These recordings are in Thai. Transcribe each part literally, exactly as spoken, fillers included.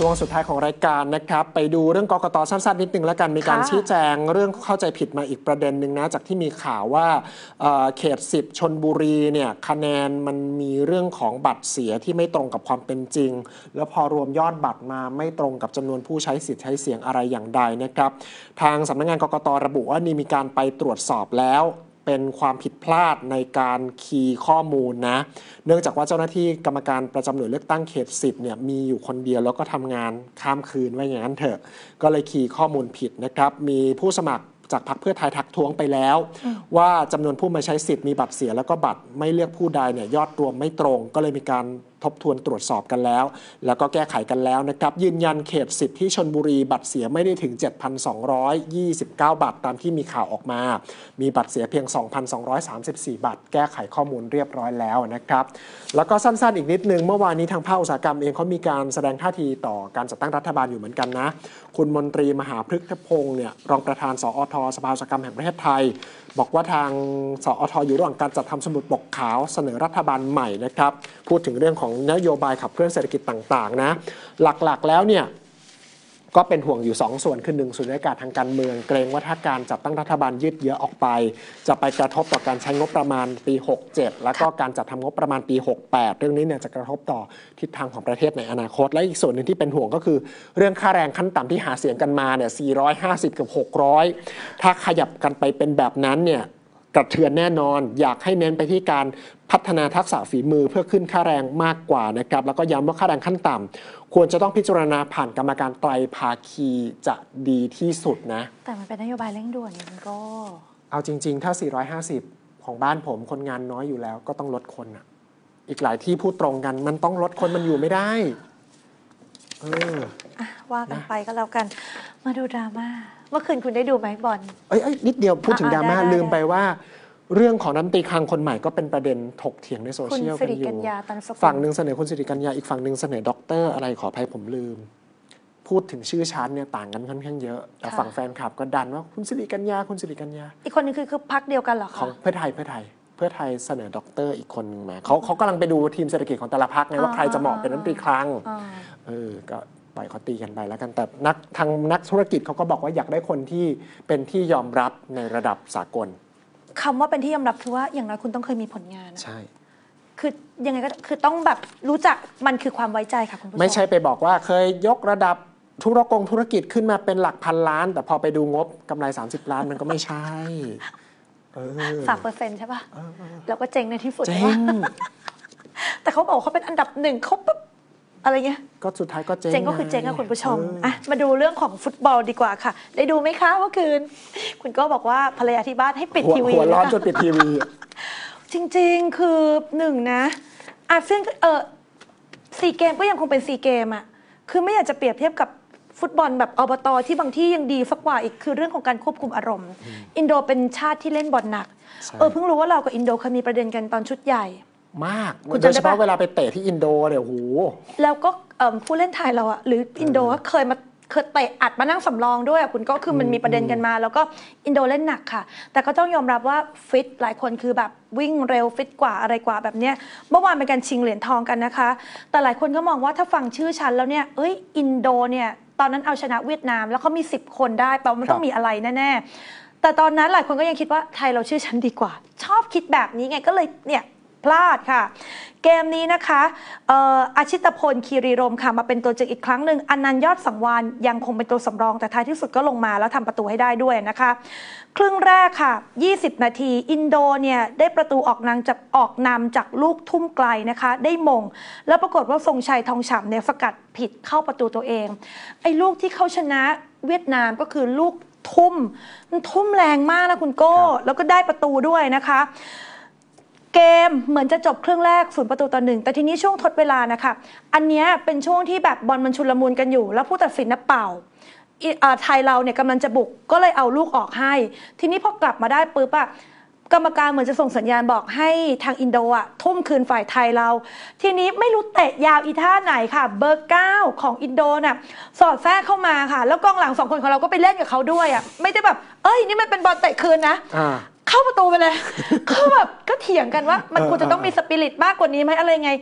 ช่วงสุดท้ายของรายการนะครับไปดูเรื่องกกต.สั้นๆนิดนึงแล้วกันมีการชี้แจงเรื่องเข้าใจผิดมาอีกประเด็นหนึ่งนะจากที่มีข่าวว่าเขตสิบชลบุรีเนี่ยคะแนนมันมีเรื่องของบัตรเสียที่ไม่ตรงกับความเป็นจริงแล้วพอรวมยอดบัตรมาไม่ตรงกับจำนวนผู้ใช้สิทธิ์ใช้เสียงอะไรอย่างใดนะครับทางสำนักงานกกต.ระบุว่านี่มีการไปตรวจสอบแล้วเป็นความผิดพลาดในการคีย์ข้อมูลนะเนื่องจากว่าเจ้าหน้าที่กรรมการประจำหน่วยเลือกตั้งเขตสิบเนี่ยมีอยู่คนเดียวแล้วก็ทำงานข้ามคืนไว้อย่างนั้นเถอะก็เลยคีย์ข้อมูลผิดนะครับมีผู้สมัครจากพรรคเพื่อไทยทักท้วงไปแล้วว่าจำนวนผู้มาใช้สิทธิ์มีบัตรเสียแล้วก็บัตรไม่เลือกผู้ใดเนี่ยยอดรวมไม่ตรงก็เลยมีการทบทวนตรวจสอบกันแล้วแล้วก็แก้ไขกันแล้วนะครับยืนยันเขตสิบที่ชลบุรีบัตรเสียไม่ได้ถึง เจ็ดพันสองร้อยยี่สิบเก้า บัตรตามที่มีข่าวออกมามีบัตรเสียเพียง สองพันสองร้อยสามสิบสี่ บัตรแก้ไขข้อมูลเรียบร้อยแล้วนะครับแล้วก็สั้นๆอีกนิดนึงเมื่อวานนี้ทางภาคอุตสาหกรรมเองเขามีการแสดงท่าทีต่อการจัดตั้งรัฐบาลอยู่เหมือนกันนะคุณมนตรีมหาพฤกษพงศ์เนี่ยรองประธานสอทสภาอุตสาหกรรมแห่งประเทศไทยบอกว่าทางสอทอยู่ระหว่างการจัดทำสมุดปกขาวเสนอรัฐบาลใหม่นะครับพูดถึงเรื่องของนโยบายขับเคลื่อนเศรษฐกิจต่างๆนะหลักๆแล้วเนี่ยก็เป็นห่วงอยู่สองส่วนคือหนึ่งส่วนราชการทางการเมืองเกรงว่าถ้าการจัดตั้งรัฐบาลยืดเยื้อออกไปจะไปกระทบต่อการใช้งบประมาณปีหกเจ็ดแล้วก็การจัดทำงบประมาณปีหกแปดเรื่องนี้เนี่ยจะกระทบต่อทิศทางของประเทศในอนาคตและอีกส่วนหนึ่งที่เป็นห่วงก็คือเรื่องค่าแรงขั้นต่ำที่หาเสียงกันมาเนี่ยสี่ร้อยห้าสิบกับหกร้อยถ้าขยับกันไปเป็นแบบนั้นเนี่ยกระเทือนแน่นอนอยากให้เน้นไปที่การพัฒนาทักษะฝีมือเพื่อขึ้นค่าแรงมากกว่านะครับแล้วก็ย้ำว่าค่าแรงขั้นต่ำควรจะต้องพิจารณาผ่านกรรมการไตรภาคีจะดีที่สุดนะแต่มันเป็นนโยบายเร่งด่วนเนี่ยมันก็เอาจริงๆถ้าสี่ร้อยห้าสิบของบ้านผมคนงานน้อยอยู่แล้วก็ต้องลดคนอ่ะอีกหลายที่พูดตรงกันมันต้องลดคนมันอยู่ไม่ได้เอออ่ะว่ากันไปก็แล้วกันมาดูดราม่าเมื่อคืนคุณได้ดูไหมบอลเอ้ยนิดเดียวพูดถึงดราม่าลืมไปว่าเรื่องของรัฐมนตรีคลังคนใหม่ก็เป็นประเด็นถกเถียงในโซเชียลกันอยู่ฝั่งหนึ่งเสนอคุณสิริกัญญาอีกฝั่งหนึ่งเสนอด็อกเตอร์อะไรขออภัยผมลืมพูดถึงชื่อชั้นเนี่ยต่างกันค่อนข้างเยอะแต่ฝั่งแฟนคลับก็ดันว่าคุณสิริกัญญาคุณสิริกัญญาอีกคนนึงคือคือพรรคเดียวกันเหรอคะของเพื่อไทยเพื่อไทยเพื่อไทยเสนอด็อกเตอร์อีกคนนึงมาเขาเขากำลังไปดูทีมเศรษฐกิจของแต่ละพรรคไงว่าใครจะเหมาะเป็นรัฐมนตรีคลังเออก็ปล่อยเขาตีกันไปแล้วกันแต่นักทางนักธุรกิจเขาก็บอกว่าอยากได้คนที่เป็นที่ยอมรับในระดับสากลคำว่าเป็นที่ยอมรับคือว่าอย่างน้อยคุณต้องเคยมีผลงานใช่คือยังไงก็คือต้องแบบรู้จักมันคือความไว้ใจค่ะคุณผู้ชมไม่ใช่ไปบอกว่าเคยยกระดับธุรกงธุรกิจขึ้นมาเป็นหลักพันล้านแต่พอไปดูงบกำไรสามสิบล้านมันก็ไม่ใช่สามเปอร์เซ็นต์ใช่ป่ะแล้วก็เจ๊งในที่สุดเจ๊งแต่เขาบอกเขาเป็นอันดับหนึ่งเขาแบบอะไรเงี้ยก็สุดท้ายก็เจ๊งเจ๊งก็คือเจ๊งค่ะคุณผู้ชมอ่ะมาดูเรื่องของฟุตบอลดีกว่าค่ะได้ดูไหมคะเมื่อคืนคุณก็บอกว่าภรรยาที่บ้านให้ปิดทีวีหัวร้อนจนปิดทีวีจริงๆคือหนึ่งนะอาเซียนเออซีเกมก็ยังคงเป็นซีเกมอ่ะคือไม่อยากจะเปรียบเทียบกับฟุตบอลแบบอบตที่บางที่ยังดีสักกว่าอีกคือเรื่องของการควบคุมอารมณ์อินโดเป็นชาติที่เล่นบอลหนักเออเพิ่งรู้ว่าเรากับอินโดเคยมีประเด็นกันตอนชุดใหญ่มากโดยเฉพาะเวลาไปเตะที่อินโดเนี่ยโหแล้วก็ผู้เล่นไทยเราอะหรืออินโดก็เคยมาเคยเตะอัดมานั่งสำรองด้วยคุณก็คือมันมีประเด็นกันมาแล้วก็อินโดเล่นหนักค่ะแต่ก็ต้องยอมรับว่าฟิตหลายคนคือแบบวิ่งเร็วฟิตกว่าอะไรกว่าแบบเนี้ยเมื่อวานเป็นการชิงเหรียญทองกันนะคะแต่หลายคนก็มองว่าถ้าฟังชื่อชั้นแล้วเนี่ยเอ้ยอินโดเนี่ยตอนนั้นเอาชนะเวียดนามแล้วเขามีสิบคนได้แปลว่ามันต้องมีอะไรแน่ๆแต่ตอนนั้นหลายคนก็ยังคิดว่าไทยเราชื่อชั้นดีกว่าชอบคิดแบบนี้ไงก็เลยเนี่ยพลาดค่ะเกมนี้นะคะอาชิตพลคีรีรมค่ะมาเป็นตัวจริงอีกครั้งหนึ่งอนันต์ยอดสังวานยังคงเป็นตัวสำรองแต่ท้ายที่สุดก็ลงมาแล้วทำประตูให้ได้ด้วยนะคะครึ่งแรกค่ะยี่สิบนาทีอินโดเนี่ยได้ประตูออกนำจากออกนำจากลูกทุ่มไกลนะคะได้มงแล้วปรากฏว่าทรงชัยทองฉ่ำเนี่ยสกัดผิดเข้าประตูตัวเองไอ้ลูกที่เขาชนะเวียดนามก็คือลูกทุ่มมันทุ่มแรงมากนะคุณโก้แล้วก็ได้ประตูด้วยนะคะเกมเหมือนจะจบครึ่งแรกศูนย์ประตูต่อหนึ่งแต่ทีนี้ช่วงทดเวลานะคะอันนี้เป็นช่วงที่แบบบอลมันชุลมุนกันอยู่แล้วผู้ตัดสินน่ะเป่าไทยเราเนี่ยกำลังจะบุกก็เลยเอาลูกออกให้ทีนี้พอกลับมาได้ปุ๊บอะกรรมการเหมือนจะส่งสัญญาณบอกให้ทางอินโดอะทุ่มคืนฝ่ายไทยเราทีนี้ไม่รู้เตะยาวอีท่าไหนค่ะเบอร์เก้าของอินโดน่ะสอดแทรกเข้ามาค่ะแล้วกองหลังสองคนของเราก็ไปเล่นกับเขาด้วยอะไม่ได้แบบเอ้ยนี่มันเป็นบอลเตะคืนนะเข้าประตูไปเลยเขาแบบก็เถียงกันว่ามันควรจะต้องมีสปิริตมากกว่านี้ไหมอะไรไงเนาะ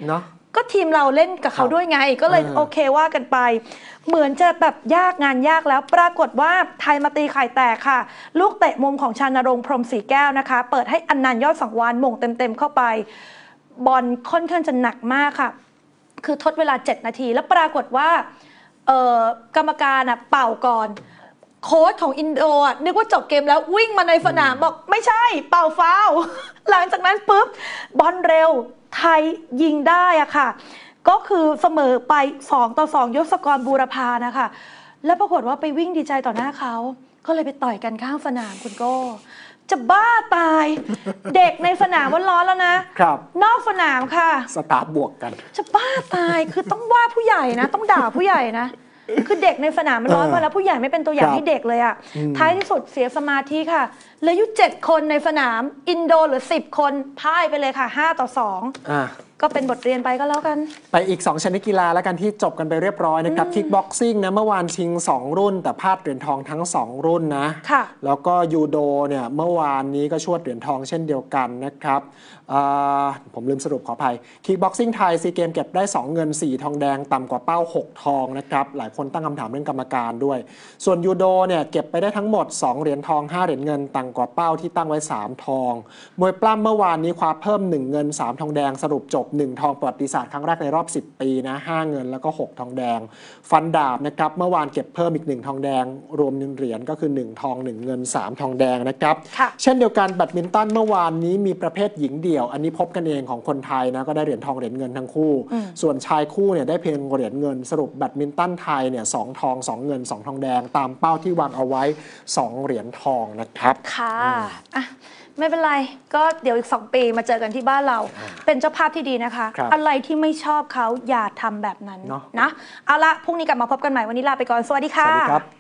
ก็ทีมเราเล่นกับเขาด้วยไงก็เลยโอเคว่ากันไปเหมือนจะแบบยากงานยากแล้วปรากฏว่าไทยมาตีไข่แตกค่ะลูกเตะมุมของชานรงค์พรหมศรีแก้วนะคะเปิดให้อนันต์ยอดสังวาลหม่งเต็มๆเข้าไปบอลค่อนข้างจะหนักมากค่ะคือทดเวลาเจ็ดนาทีแล้วปรากฏว่ากรรมการอ่ะเป่าก่อนโค้ชของอินโดอ่ะนึกว่าจบเกมแล้ววิ่งมาในสนามบอกไม่ใช่เป่าฟาวล์หลังจากนั้นปุ๊บบอลเร็วไทยยิงได้อะค่ะก็คือเสมอไปสองต่อสองยศกรบูรพานะคะแล้วปรากฏว่าไปวิ่งดีใจต่อหน้าเขาก็เลยไปต่อยกันข้างสนามคุณโก้จะบ้าตายเด็กในสนามว่าร้อนแล้วนะครับนอกสนามค่ะสตาร์ทบวกกันจะบ้าตายคือต้องว่าผู้ใหญ่นะต้องด่าผู้ใหญ่นะคือเด็กในสนามมันร้อนมาแล้วผู้ใหญ่ไม่เป็นตัวอย่างให้เด็กเลยอ่ะท้ายที่สุดเสียสมาธิค่ะเหลืออยู่เจ็ดคนในสนามอินโดเหลือสิบคนพ่ายไปเลยค่ะห้าต่อสองอ่าก็เป็นบทเรียนไปก็แล้วกันไปอีกสองชนิดกีฬาแล้วกันที่จบกันไปเรียบร้อยนะครับคิกบ็อกซิ่งนะเมื่อวานชิงสองรุ่นแต่พลาดเหรียญทองทั้งสองรุ่นนะค่ะแล้วก็ยูโดเนี่ยเมื่อวานนี้ก็ชวดเหรียญทองเช่นเดียวกันนะครับผมลืมสรุปขออภัยคิกบ็อกซิ่งไทยซีเกมเก็บได้สองเงินสี่ทองแดงต่ำกว่าเป้าหกทองนะครับหลายคนตั้งคำถามเรื่องกรรมการด้วยส่วนยูโดเนี่ยเก็บไปได้ทั้งหมดสองเหรียญทองห้าเหรียญเงินต่ำกว่าเป้าที่ตั้งไว้สามทองมวยปล้ำเมื่อวานนี้คว้าเพิ่มหนึ่งเงินสามทองแดงสรุปจบหนึ่งทองประวัติศาสตร์ครั้งแรกในรอบสิบปีนะห้าเงินแล้วก็หกทองแดงฟันดาบนะครับเมื่อวานเก็บเพิ่มอีกหนึ่งทองแดงรวมหนึ่งเหรียญก็คือหนึ่งทองหนึ่งเงินสามทองแดงนะครับเช่นเดียวกันแบดมินตันเมื่อวานนี้มีประเภทหญิงเดี่ยวอันนี้พบกันเองของคนไทยนะก็ได้เหรียญทองเหรียญเงินทั้งคู่ส่วนชายคู่เนี่ยได้เพียงเหรียญเงินสรุปแบดมินตันไทยเนี่ยสองทองสองเงินสองทองแดงตามเป้าที่วางเอาไว้สองเหรียญทองนะครับค่ะอ่ะไม่เป็นไรก็เดี๋ยวอีกสองปีมาเจอกันที่บ้านเราเป็นเจ้าภาพที่ดีนะคะอะไรที่ไม่ชอบเขาอย่าทำแบบนั้นนะเอาละพรุ่งนี้กลับมาพบกันใหม่วันนี้ลาไปก่อนสวัสดีค่ะสวัสดีครับ